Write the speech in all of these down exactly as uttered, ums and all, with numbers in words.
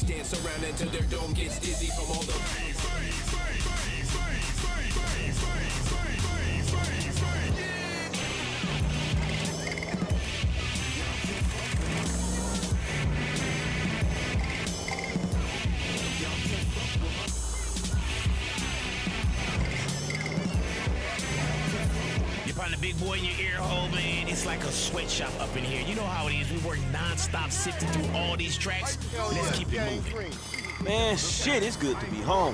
dance around until their dome gets dizzy from all the bass, bass, bass, bass, bass, bass, bass, bass, bass, bass, bass, yeah. The big boy in your ear hole, man. It's like a sweatshop up in here. You know how it is. We work non-stop sifting through all these tracks. Let's keep it moving. Man, shit, it's good to be home.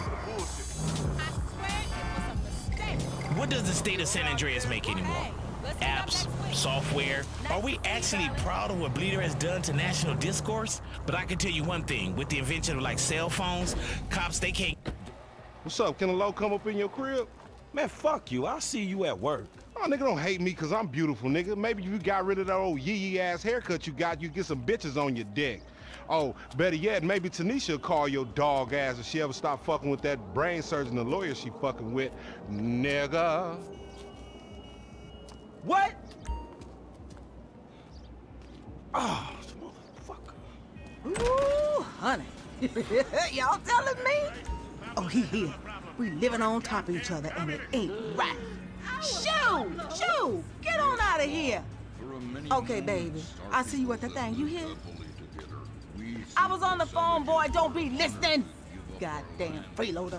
What does the state of San Andreas make anymore? Apps, software? Are we actually proud of what Bleeder has done to national discourse? But I can tell you one thing. With the invention of, like, cell phones, cops, they can't... What's up? Can a low come up in your crib? Man, fuck you. I'll see you at work. Oh, nigga, don't hate me because I'm beautiful, nigga. Maybe if you got rid of that old yee-yee ass haircut you got, you get some bitches on your dick. Oh, better yet, maybe Tanisha will call your dog ass if she ever stop fucking with that brain surgeon, the lawyer she fucking with, nigga. What? Oh, motherfucker. Ooh, honey. Y'all telling me? Oh, he here. We living on top of each other and it ain't right. Shoo! Shoo! Get on out of here! Okay, baby. I see you at the thing. You hear? I was on the phone, boy. Don't be listening. Goddamn freeloader.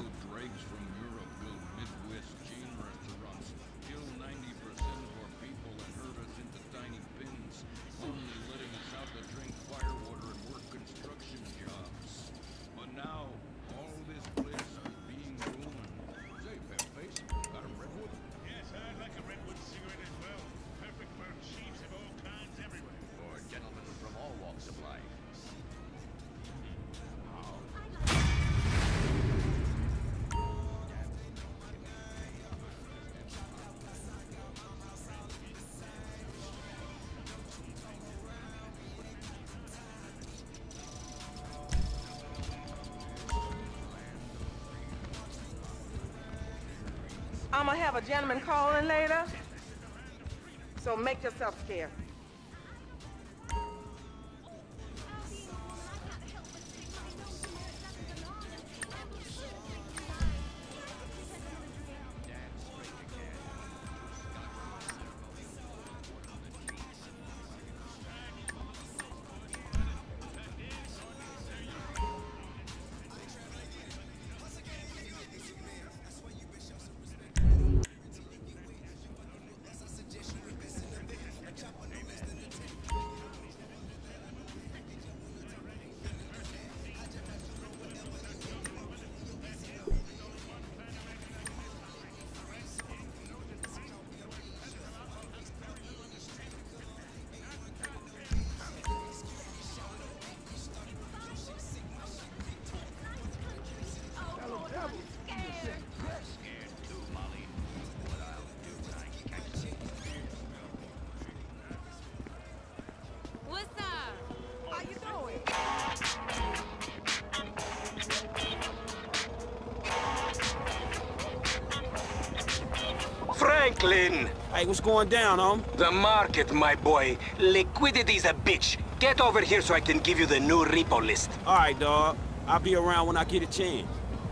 I'm gonna have a gentleman calling later, so make yourself scarce. Franklin! Hey, what's going down, hom? The market, my boy. Liquidity's a bitch. Get over here so I can give you the new repo list. All right, dawg. I'll be around when I get a chance.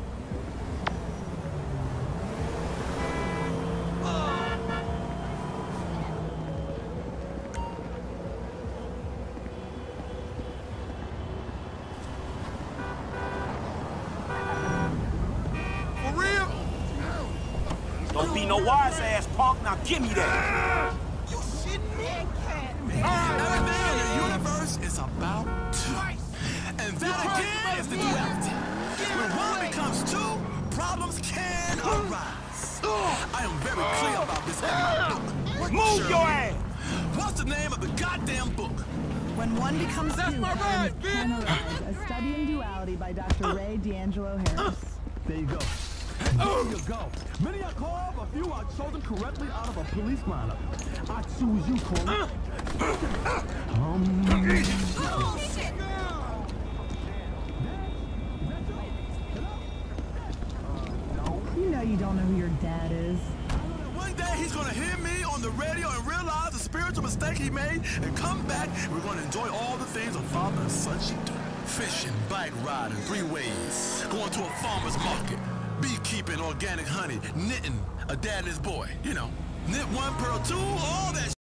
Don't be no wise-ass punk. Now give me that. You shitting me? Everything in the universe is about two. And that again is the duality. When one becomes two, problems can arise. I am very clear about this in my book. Move your ass! What's the name of the goddamn book? When one becomes That's two, my ride, problems can arise. A Study in Duality by Doctor Ray D'Angelo Harris. There you go. There you go. Many are called, a few are chosen correctly out of a police lineup. I choose you, Cole. um, Oh, shit! You know you don't know who your dad is. One day he's gonna hear me on the radio and realize the spiritual mistake he made and come back. We're gonna enjoy all the things a father and son should do. Fishing, bike riding, three ways. Going to a farmer's market. Beekeeping, organic honey. Knitting, a dad and his boy. You know, knit one, pearl two, all that